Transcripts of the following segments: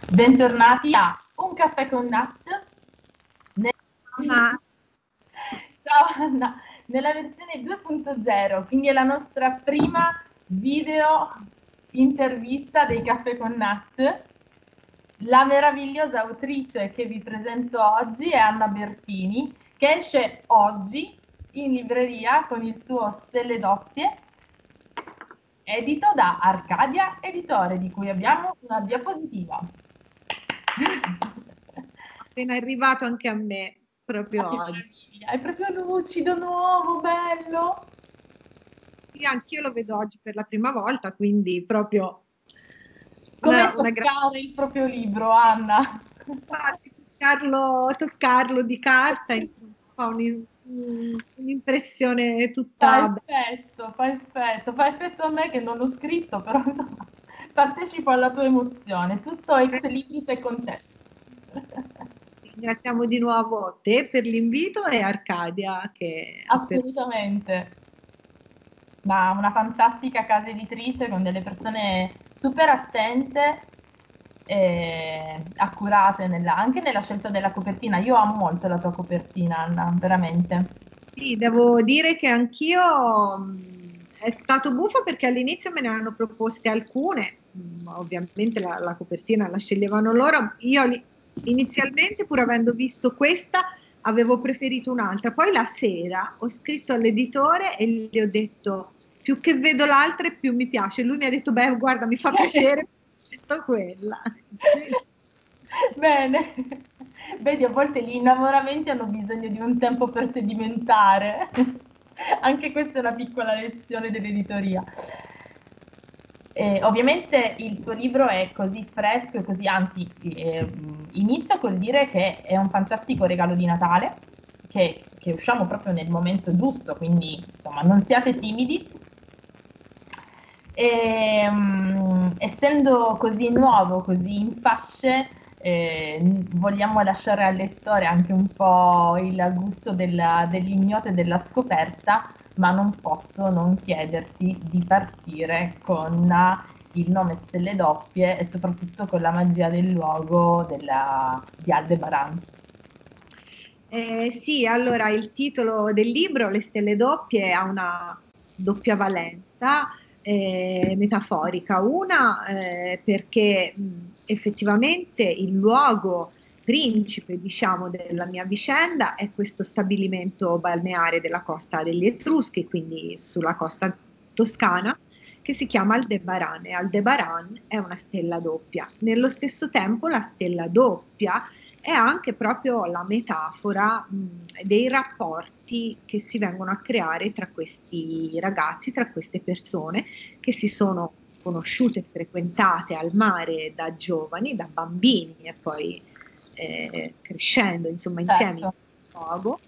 Bentornati a Un caffè con Nat. Ma Ciao Anna, nella versione 2.0, quindi è la nostra prima video intervista dei Caffè con Nat. La meravigliosa autrice che vi presento oggi è Anna Bertini, che esce oggi in libreria con il suo Stelle Doppie, edito da Arcadia Editore, di cui abbiamo una diapositiva. appena arrivato anche a me, proprio Ah, che oggi. meraviglia, è proprio lucido, nuovo, bello. Sì, anch'io lo vedo oggi per la prima volta, quindi proprio Com'è una grande toccare il proprio libro, Anna? toccarlo di carta, insomma, fa un'impressione tutta bella. Fa effetto a me che non l'ho scritto, però insomma, partecipo alla tua emozione, tutto ex libris e con te. Ringraziamo di nuovo te per l'invito e Arcadia che ha Assolutamente. Ma una fantastica casa editrice con delle persone super attente e accurate anche nella scelta della copertina. Io amo molto la tua copertina, Anna, veramente. Sì, devo dire che anch'io è stato buffo perché all'inizio me ne hanno proposte alcune, ovviamente la copertina la sceglievano loro. Io inizialmente, pur avendo visto questa, avevo preferito un'altra. Poi la sera ho scritto all'editore e gli ho detto, più che vedo l'altra, più mi piace. Lui mi ha detto, beh, guarda, mi fa piacere, ho scelto quella. Bene. Vedi, a volte gli innamoramenti hanno bisogno di un tempo per sedimentare. Anche questa è una piccola lezione dell'editoria. Ovviamente il tuo libro è così fresco e così, anzi, inizio col dire che è un fantastico regalo di Natale, che usciamo proprio nel momento giusto, quindi insomma non siate timidi. Essendo così nuovo, così in fasce, vogliamo lasciare al lettore anche un po' il gusto dell'ignoto e della scoperta, ma non posso non chiederti di partire con il nome Stelle Doppie e soprattutto con la magia del luogo di Aldebaran. Sì, allora il titolo del libro, Le stelle doppie, ha una doppia valenza metaforica. Una perché effettivamente il luogo principe, diciamo, della mia vicenda è questo stabilimento balneare della costa degli Etruschi, quindi sulla costa toscana, che si chiama Aldebaran e Aldebaran è una stella doppia. Nello stesso tempo la stella doppia è anche proprio la metafora dei rapporti che si vengono a creare tra questi ragazzi, tra queste persone che si sono conosciute e frequentate al mare da giovani, da bambini e poi crescendo insomma insieme in Certo. un luogo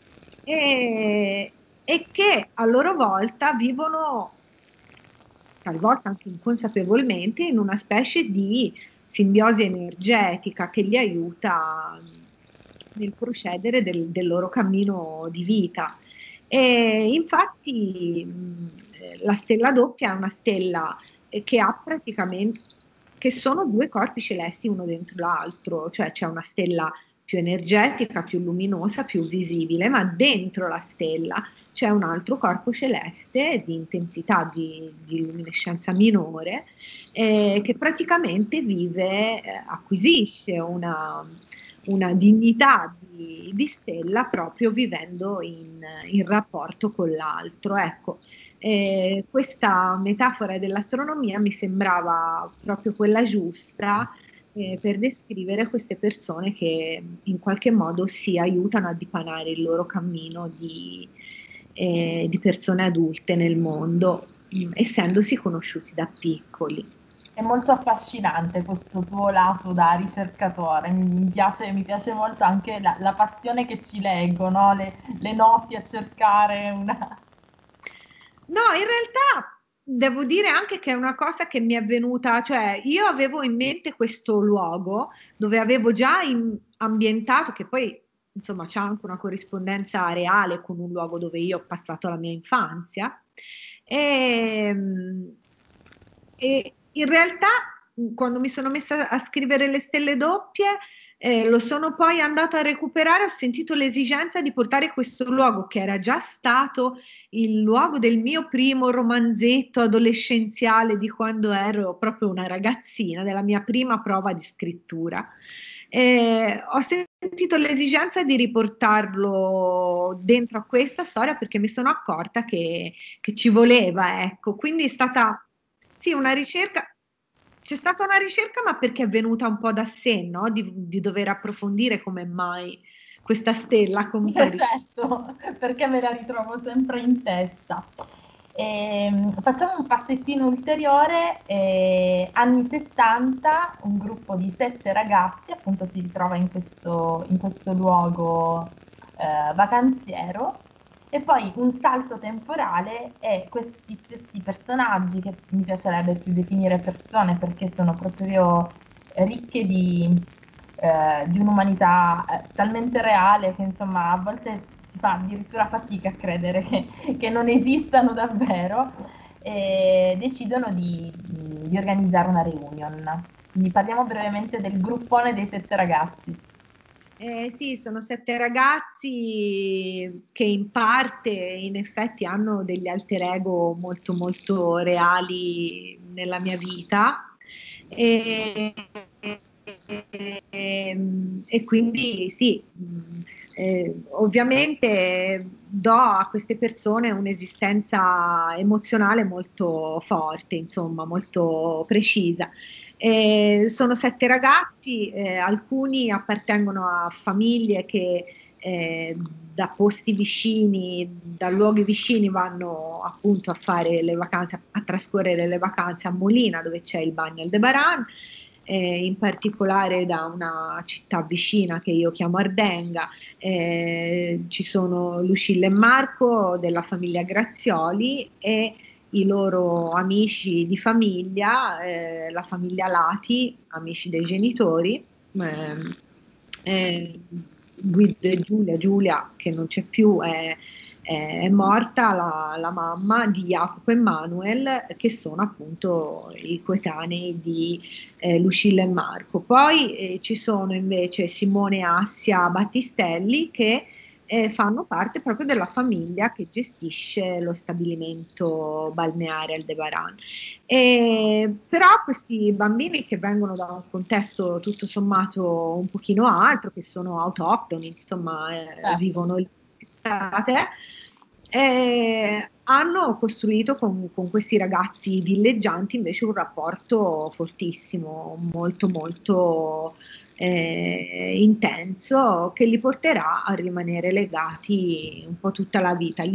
e che a loro volta vivono talvolta anche inconsapevolmente, in una specie di simbiosi energetica che li aiuta nel procedere del loro cammino di vita. E infatti la stella doppia è una stella che ha praticamente, che sono due corpi celesti uno dentro l'altro, cioè c'è una stella più energetica, più luminosa, più visibile, ma dentro la stella c'è un altro corpo celeste di intensità di luminescenza minore che praticamente vive, acquisisce una dignità di stella proprio vivendo in rapporto con l'altro. Ecco, questa metafora dell'astronomia mi sembrava proprio quella giusta per descrivere queste persone che in qualche modo si aiutano a dipanare il loro cammino di persone adulte nel mondo, essendosi conosciuti da piccoli. È molto affascinante questo tuo lato da ricercatore, mi piace molto anche la passione che ci leggo, no? Le notti a cercare una... No, in realtà devo dire anche che è una cosa che mi è venuta, cioè io avevo in mente questo luogo dove avevo già ambientato, che poi insomma c'è anche una corrispondenza reale con un luogo dove io ho passato la mia infanzia. E, e in realtà quando mi sono messa a scrivere Le stelle doppie, lo sono poi andata a recuperare, ho sentito l'esigenza di portare questo luogo che era già stato il luogo del mio primo romanzetto adolescenziale di quando ero proprio una ragazzina, della mia prima prova di scrittura. Ho sentito l'esigenza di riportarlo dentro a questa storia perché mi sono accorta che ci voleva, ecco. Quindi è stata, sì, una ricerca. C'è stata una ricerca, ma perché è venuta un po' da sé, no? Di dover approfondire come mai questa stella compariva. Certo, perché me la ritrovo sempre in testa. Facciamo un passettino ulteriore, anni 70, un gruppo di 7 ragazzi appunto si ritrova in questo luogo vacanziero e poi un salto temporale e questi stessi personaggi, che mi piacerebbe più definire persone perché sono proprio ricche di un'umanità talmente reale che insomma a volte si fa addirittura fatica a credere che non esistano davvero e decidono di organizzare una reunion. Quindi parliamo brevemente del gruppone dei 7 ragazzi. Sì, sono 7 ragazzi che in parte, in effetti, hanno degli alter ego molto, molto reali nella mia vita. E, e quindi sì, ovviamente do a queste persone un'esistenza emozionale molto forte, insomma, molto precisa. Sono 7 ragazzi, alcuni appartengono a famiglie che da posti vicini, da luoghi vicini vanno appunto a fare le vacanze, a trascorrere le vacanze a Molina dove c'è il Bagno Aldebaran, in particolare da una città vicina che io chiamo Ardenga. Ci sono Lucilla e Marco della famiglia Grazioli e i loro amici di famiglia, la famiglia Lati, amici dei genitori, ehm, Guido e Giulia che non c'è più, è morta la mamma di Jacopo e Manuel, che sono appunto i coetanei di Lucilla e Marco. Poi ci sono invece Simone e Assia Battistelli che fanno parte proprio della famiglia che gestisce lo stabilimento balneare Aldebaran. Però questi bambini che vengono da un contesto tutto sommato un pochino altro, che sono autoctoni, insomma, Certo. vivono l'estate, hanno costruito con questi ragazzi villeggianti invece un rapporto fortissimo, molto molto intenso, che li porterà a rimanere legati un po' tutta la vita.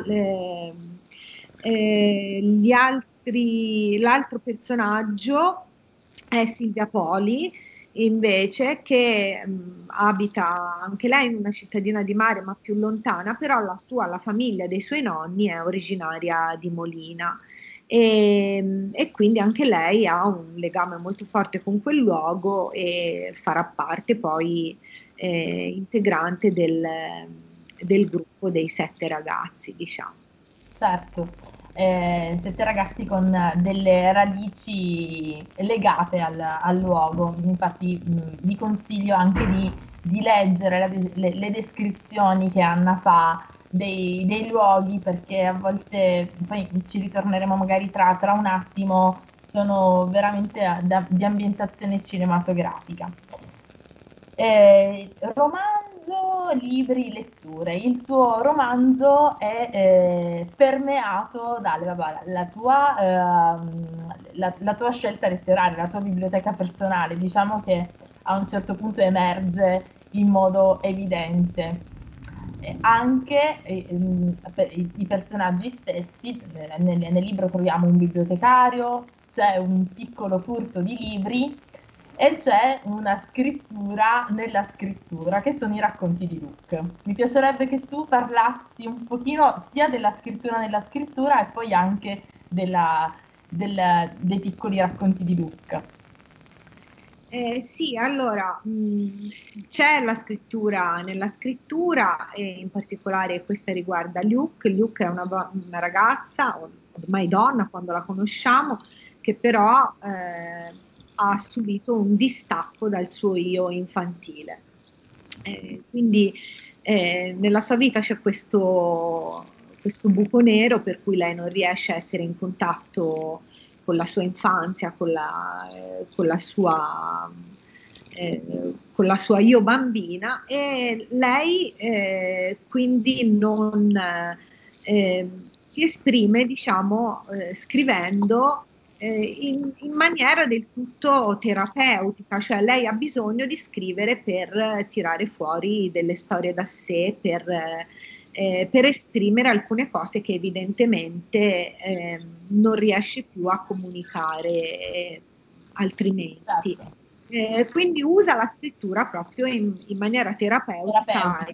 L'altro personaggio è Silvia Poli, invece, che abita anche lei in una cittadina di mare, ma più lontana, però la famiglia dei suoi nonni è originaria di Molina. E quindi anche lei ha un legame molto forte con quel luogo e farà parte poi integrante del gruppo dei 7 ragazzi, diciamo. Certo, 7 ragazzi con delle radici legate al luogo. Infatti, vi consiglio anche di leggere le descrizioni che Anna fa dei luoghi, perché a volte, poi ci ritorneremo magari tra un attimo, sono veramente di ambientazione cinematografica. Romanzo, libri, letture. Il tuo romanzo è permeato dalle, vabbè, la tua scelta letteraria, la tua biblioteca personale. Diciamo che a un certo punto emerge in modo evidente. Anche per i personaggi stessi, nel libro troviamo un bibliotecario, c'è un piccolo furto di libri e c'è una scrittura nella scrittura, che sono i racconti di Luke. Mi piacerebbe che tu parlassi un pochino sia della scrittura nella scrittura e poi anche dei piccoli racconti di Luke. Sì, allora c'è la scrittura nella scrittura e in particolare questa riguarda Luke. Luke è una ragazza, ormai donna quando la conosciamo, che però ha subito un distacco dal suo io infantile. Quindi nella sua vita c'è questo buco nero per cui lei non riesce a essere in contatto con la sua infanzia, con la sua io bambina, e lei quindi non si esprime, diciamo, scrivendo in maniera del tutto terapeutica, cioè lei ha bisogno di scrivere per tirare fuori delle storie da sé, per esprimere alcune cose che evidentemente non riesce più a comunicare altrimenti. Certo. Quindi usa la scrittura proprio in maniera terapeutica.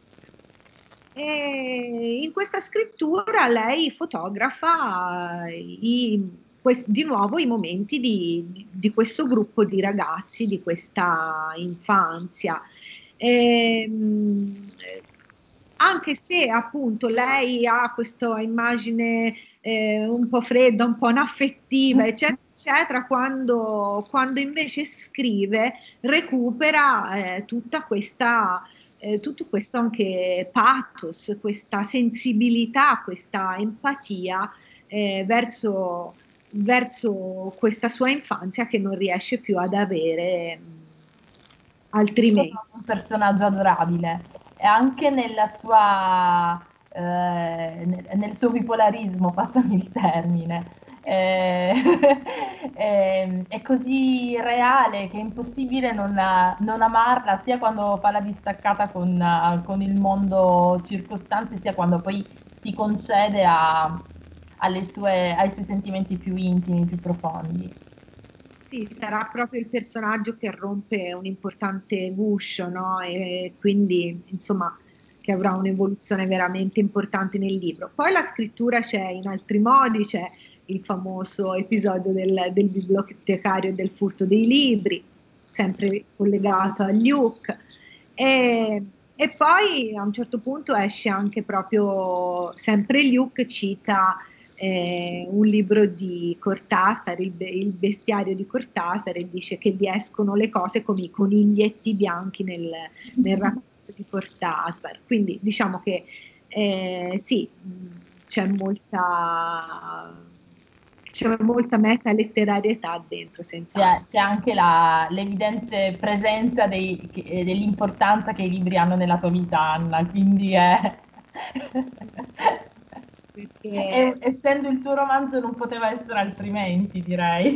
E in questa scrittura lei fotografa di nuovo i momenti di questo gruppo di ragazzi, di questa infanzia. Ehm, Anche se appunto lei ha questa immagine un po' fredda, un po' inaffettiva, eccetera, eccetera, quando invece scrive recupera tutto questo anche pathos, questa sensibilità, questa empatia verso questa sua infanzia che non riesce più ad avere altrimenti. Un personaggio adorabile e anche nel suo bipolarismo, passami il termine. Eh, è così reale che è impossibile non amarla, sia quando fa la distaccata con il mondo circostante, sia quando poi si concede ai suoi sentimenti più intimi, più profondi. Sì, sarà proprio il personaggio che rompe un importante guscio, no? E quindi, insomma, che avrà un'evoluzione veramente importante nel libro. Poi la scrittura c'è in altri modi, c'è il famoso episodio del bibliotecario e del furto dei libri, sempre collegato a Luke. E poi a un certo punto esce anche proprio, sempre Luke cita un libro di Cortázar, il bestiario di Cortázar, e dice che vi escono le cose come i coniglietti bianchi nel racconto di Cortázar. Quindi diciamo che sì, c'è molta meta-letterarietà dentro, senz'altro. C'è anche l'evidente presenza dell'importanza che i libri hanno nella tua vita, Anna, quindi Perché essendo il tuo romanzo non poteva essere altrimenti, direi.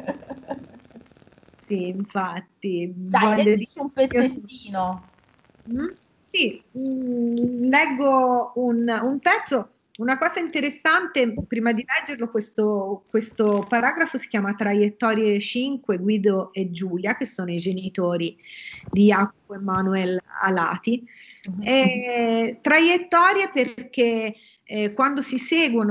sì, infatti, Dai, voglio dire, leggici un io sono. pezzettino. Mm? Sì, leggo un pezzo. Una cosa interessante, prima di leggerlo, questo paragrafo si chiama Traiettorie 5, Guido e Giulia, che sono i genitori di Jacopo e Manuel Alati. Traiettorie perché quando si seguono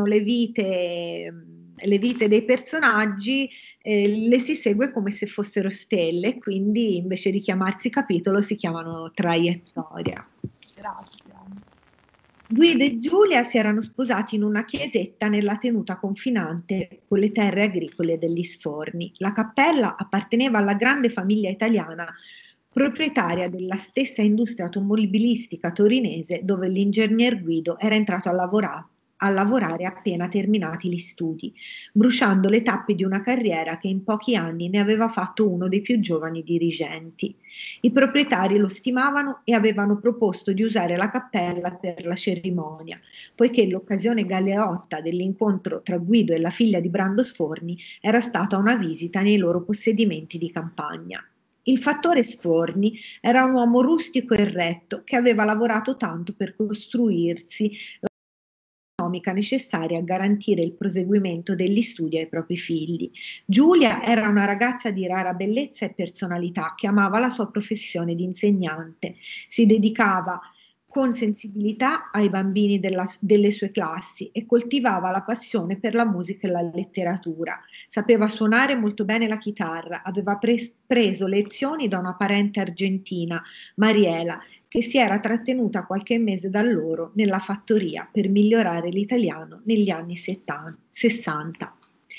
le vite dei personaggi, le si segue come se fossero stelle, quindi invece di chiamarsi capitolo si chiamano traiettoria. Grazie. Guido e Giulia si erano sposati in una chiesetta nella tenuta confinante con le terre agricole degli Sforni. La cappella apparteneva alla grande famiglia italiana, proprietaria della stessa industria automobilistica torinese dove l'ingegner Guido era entrato a lavorare appena terminati gli studi, bruciando le tappe di una carriera che in pochi anni ne aveva fatto uno dei più giovani dirigenti. I proprietari lo stimavano e avevano proposto di usare la cappella per la cerimonia, poiché l'occasione galeotta dell'incontro tra Guido e la figlia di Brando Sforni era stata una visita nei loro possedimenti di campagna. Il fattore Sforni era un uomo rustico e retto che aveva lavorato tanto per costruirsi economica necessaria a garantire il proseguimento degli studi ai propri figli. Giulia era una ragazza di rara bellezza e personalità che amava la sua professione di insegnante, si dedicava con sensibilità ai bambini delle sue classi e coltivava la passione per la musica e la letteratura. Sapeva suonare molto bene la chitarra, aveva preso lezioni da una parente argentina, Mariela, che si era trattenuta qualche mese da loro nella fattoria per migliorare l'italiano negli anni 60.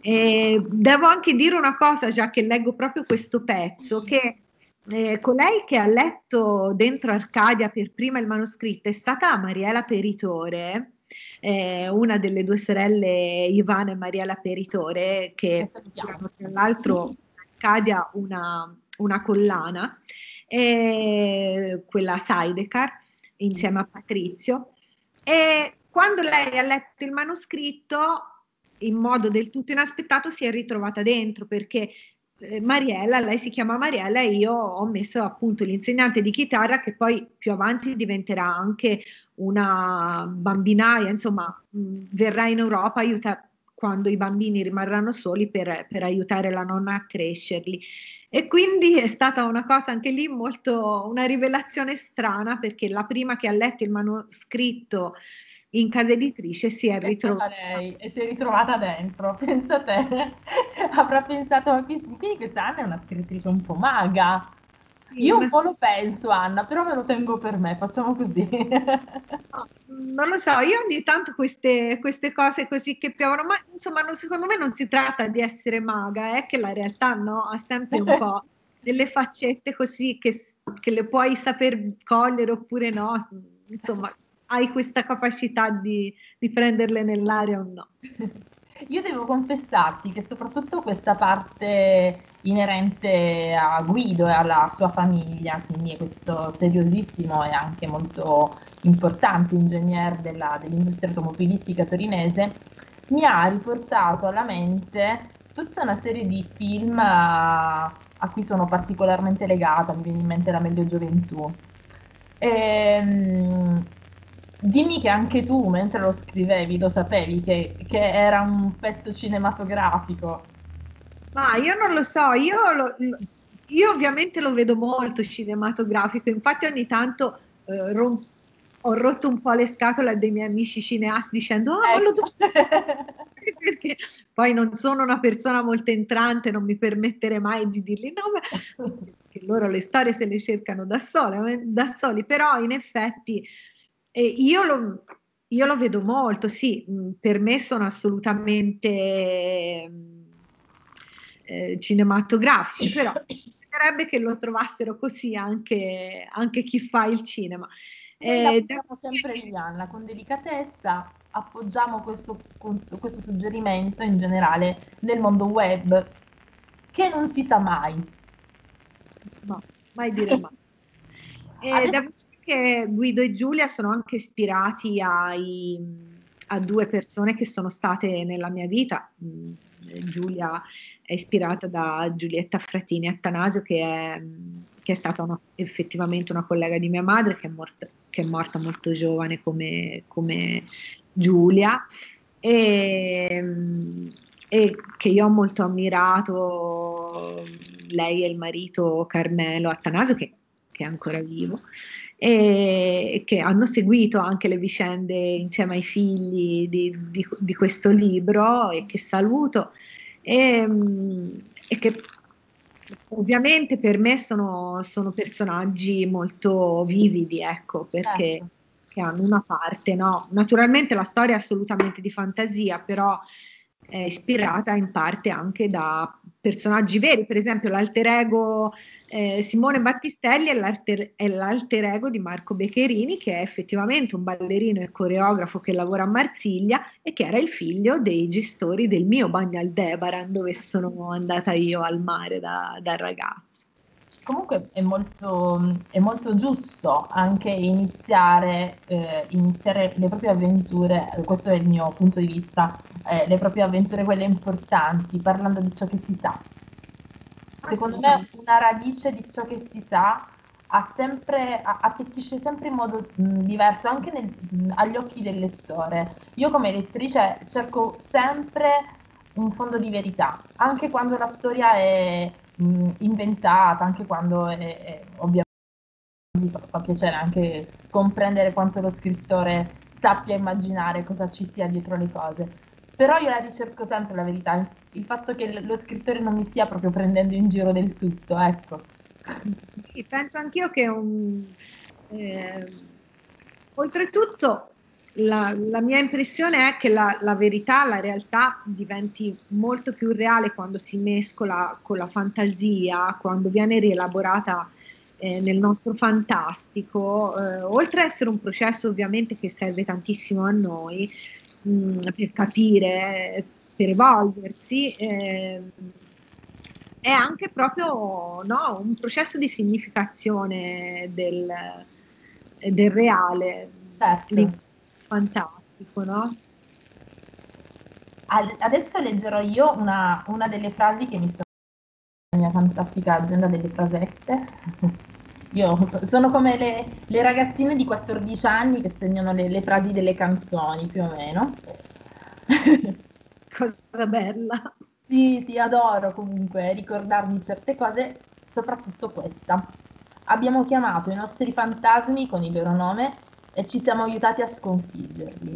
E devo anche dire una cosa, già che leggo proprio questo pezzo, che colei che ha letto dentro Arcadia per prima il manoscritto è stata Mariela Peritore, una delle due sorelle Ivana e Mariela Peritore, Che che salutiamo. hanno tra l'altro Arcadia una collana, quella Sidecar, insieme a Patrizio. E quando lei ha letto il manoscritto, in modo del tutto inaspettato, si è ritrovata dentro perché Mariella, lei si chiama Mariella e io ho messo appunto l'insegnante di chitarra che poi più avanti diventerà anche una bambinaia, insomma, verrà in Europa, aiuta quando i bambini rimarranno soli per aiutare la nonna a crescerli. E quindi è stata una cosa anche lì molto, una rivelazione strana perché la prima che ha letto il manoscritto in casa editrice si è È stata ritrovata. lei e si è ritrovata dentro, pensa te. Avrà pensato, ma quindi questa Anna è una scrittrice un po' maga. Sì, Io un po' lo penso, Anna, però me lo tengo per me, facciamo così. no, non lo so, io ogni tanto queste cose così che piovono, ma insomma, secondo me non si tratta di essere maga, è che la realtà no, ha sempre un po' delle faccette così che le puoi saper cogliere oppure no, insomma, hai questa capacità di prenderle nell'aria o no. Io devo confessarti che soprattutto questa parte inerente a Guido e alla sua famiglia, quindi questo seriosissimo e anche molto importante ingegner dell'industria automobilistica torinese, mi ha riportato alla mente tutta una serie di film a cui sono particolarmente legata, mi viene in mente La meglio gioventù. Ehm, Dimmi che anche tu, mentre lo scrivevi, lo sapevi che era un pezzo cinematografico. Ma io non lo so, io ovviamente lo vedo molto cinematografico, infatti ogni tanto ho rotto un po' le scatole a dei miei amici cineasti dicendo, oh, ma lo Ecco. dovresti fare", perché poi non sono una persona molto entrante, non mi permetterei mai di dirgli no, ma che loro le storie se le cercano da soli, però in effetti eh, io lo, io lo vedo molto, sì, per me sono assolutamente cinematografici, però bisognerebbe che lo trovassero così anche chi fa il cinema. Noi la Devo portiamo dire sempre che lì, Anna, con delicatezza, appoggiamo questo suggerimento in generale nel mondo web, che non si sa mai. no, mai dire mai. Adesso Devo dire che Guido e Giulia sono anche ispirati a due persone che sono state nella mia vita. Giulia è ispirata da Giulietta Fratini Attanasio, che è stata effettivamente una collega di mia madre, che è morta molto giovane come Giulia, e, e che io ho molto ammirato, lei e il marito Carmelo Attanasio, che è ancora vivo, e che hanno seguito anche le vicende insieme ai figli di questo libro e che saluto e che ovviamente per me sono personaggi molto vividi, ecco, perché certo. che hanno una parte, no? Naturalmente la storia è assolutamente di fantasia, però è ispirata in parte anche da personaggi veri, per esempio l'alter ego Simone Battistelli è l'alter ego di Marco Beccherini, che è effettivamente un ballerino e coreografo che lavora a Marsiglia e che era il figlio dei gestori del mio bagno Aldebaran, dove sono andata io al mare da ragazzo. Comunque è molto giusto anche iniziare le proprie avventure, questo è il mio punto di vista, le proprie avventure, quelle importanti, parlando di ciò che si sa. Secondo me Assolutamente. una radice di ciò che si sa attecchisce sempre in modo diverso, anche agli occhi del lettore. Io come lettrice cerco sempre un fondo di verità, anche quando la storia è inventata, anche quando ovviamente fa piacere anche comprendere quanto lo scrittore sappia immaginare cosa ci sia dietro le cose. Però io la ricerco sempre la verità, il fatto che lo scrittore non mi stia proprio prendendo in giro del tutto, ecco. Sì, penso anch'io che ehm, oltretutto. la mia impressione è che la verità, la realtà diventi molto più reale quando si mescola con la fantasia, quando viene rielaborata nel nostro fantastico, oltre ad essere un processo ovviamente che serve tantissimo a noi per capire, per evolversi, è anche proprio no, un processo di significazione del reale, Certo. lì, fantastico, no? Adesso leggerò io una delle frasi che mi sono nella mia fantastica agenda delle frasette. Io sono come le ragazzine di 14 anni che segnano le frasi delle canzoni, più o meno. Cosa bella. Sì, sì, adoro comunque ricordarmi certe cose, soprattutto questa. Abbiamo chiamato i nostri fantasmi con il loro nome e ci siamo aiutati a sconfiggerli.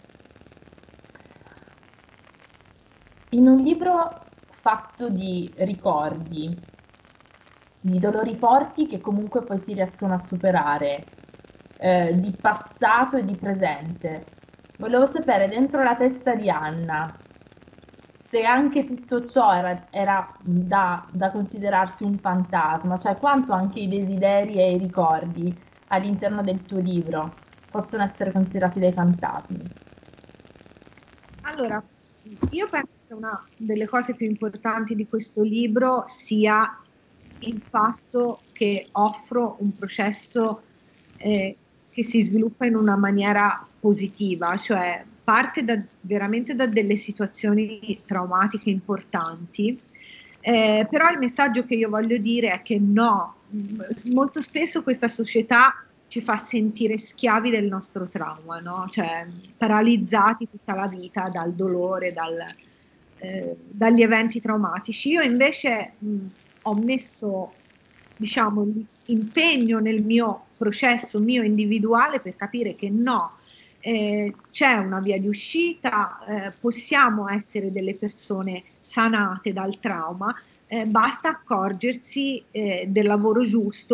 In un libro fatto di ricordi, di dolori forti che comunque poi si riescono a superare, di passato e di presente, volevo sapere dentro la testa di Anna se anche tutto ciò era da considerarsi un fantasma, cioè quanto anche i desideri e i ricordi all'interno del tuo libro possono essere considerati dei fantasmi. Allora, io penso che una delle cose più importanti di questo libro sia il fatto che offro un processo che si sviluppa in una maniera positiva, cioè parte veramente da delle situazioni traumatiche importanti, però il messaggio che io voglio dire è che no, molto spesso questa società ci fa sentire schiavi del nostro trauma, no? Cioè paralizzati tutta la vita dal dolore, dagli eventi traumatici. Io invece ho messo, diciamo, l'impegno nel mio processo mio individuale per capire che no, c'è una via di uscita, possiamo essere delle persone sanate dal trauma, basta accorgersi del lavoro giusto,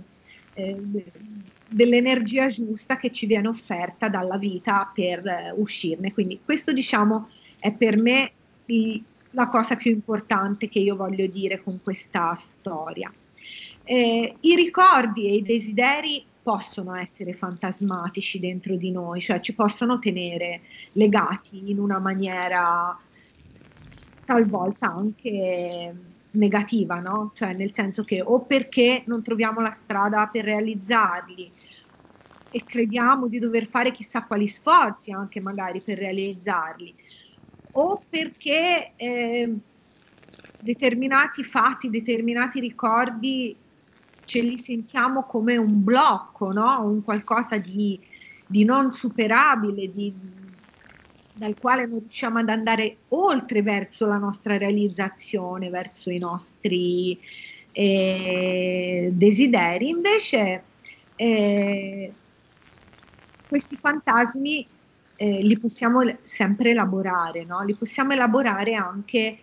dell'energia giusta che ci viene offerta dalla vita per uscirne. Quindi questo, diciamo, è per me la cosa più importante che io voglio dire con questa storia. I ricordi e i desideri possono essere fantasmatici dentro di noi, cioè ci possono tenere legati in una maniera talvolta anche negativa, no? Cioè nel senso che o perché non troviamo la strada per realizzarli e crediamo di dover fare chissà quali sforzi anche magari per realizzarli, o perché determinati fatti, determinati ricordi ce li sentiamo come un blocco, no? Un qualcosa di non superabile, dal quale non riusciamo ad andare oltre verso la nostra realizzazione, verso i nostri desideri. Invece eh, questi fantasmi li possiamo sempre elaborare, no? Li possiamo elaborare anche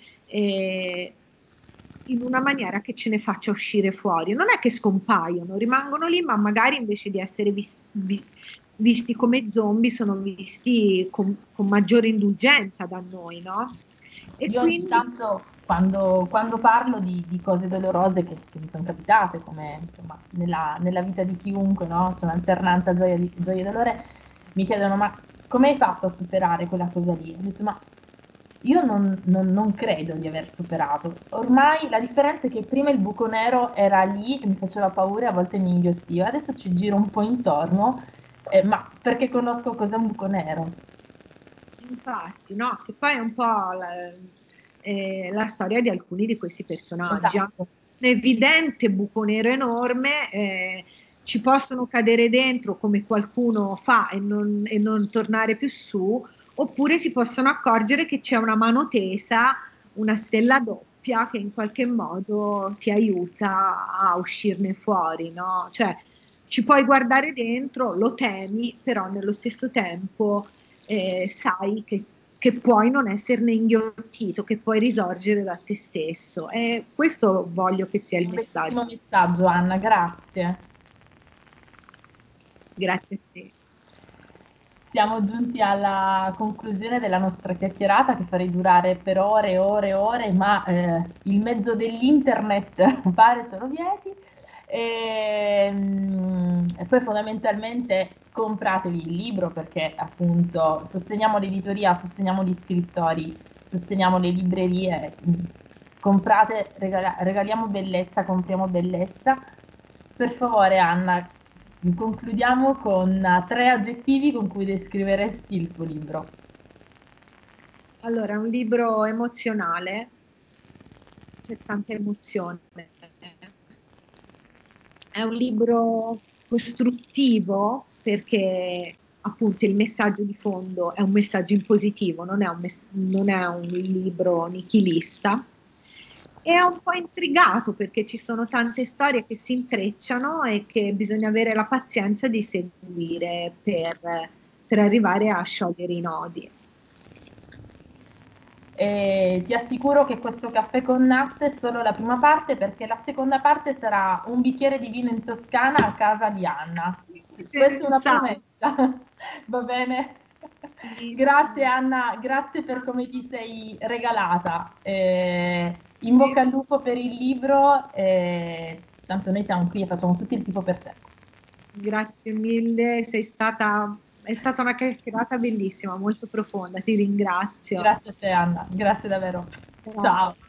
in una maniera che ce ne faccia uscire fuori. Non è che scompaiono, rimangono lì, ma magari invece di essere visti come zombie, sono visti con maggiore indulgenza da noi, no? E Io ogni quindi tanto, quando parlo di cose dolorose che mi sono capitate, come insomma, nella vita di chiunque, no? C'è un'alternanza gioia e dolore, mi chiedono, ma come hai fatto a superare quella cosa lì? Ho detto, ma io non credo di aver superato. Ormai la differenza è che prima il buco nero era lì e mi faceva paura e a volte mi inghiottiva, adesso ci giro un po' intorno, ma perché conosco cos'è un buco nero. infatti, no? Che poi è un po' la storia di alcuni di questi personaggi. Hanno Esatto. un evidente buco nero enorme, ci possono cadere dentro come qualcuno fa e non tornare più su, oppure si possono accorgere che c'è una mano tesa, una stella doppia che in qualche modo ti aiuta a uscirne fuori, no? Cioè, ci puoi guardare dentro, lo temi, però nello stesso tempo sai che puoi non esserne inghiottito, che puoi risorgere da te stesso. E questo voglio che sia il Un messaggio. bellissimo messaggio, Anna, grazie. Grazie a te. siamo giunti alla conclusione della nostra chiacchierata, che farei durare per ore e ore e ore, ma il mezzo dell'internet pare ce lo vieti. E poi fondamentalmente compratevi il libro, perché appunto sosteniamo l'editoria, sosteniamo gli scrittori, sosteniamo le librerie. Comprate, regaliamo bellezza, compriamo bellezza. Per favore, Anna, concludiamo con 3 aggettivi con cui descriveresti il tuo libro. Allora, è un libro emozionale, c'è tanta emozione. È un libro costruttivo perché appunto il messaggio di fondo è un messaggio in positivo, non è un libro nichilista. E è un po' intrigato perché ci sono tante storie che si intrecciano e che bisogna avere la pazienza di seguire per arrivare a sciogliere i nodi. E ti assicuro che questo caffè con Nat è solo la prima parte, perché la seconda parte sarà un bicchiere di vino in Toscana a casa di Anna. Questa è una promessa, va bene? Grazie Anna, grazie per come ti sei regalata. In bocca al lupo per il libro, tanto noi siamo qui e facciamo tutto il tifo per te. Grazie mille, è stata una chiacchierata bellissima, molto profonda, ti ringrazio. Grazie a te Anna, grazie davvero. Ciao. Ciao.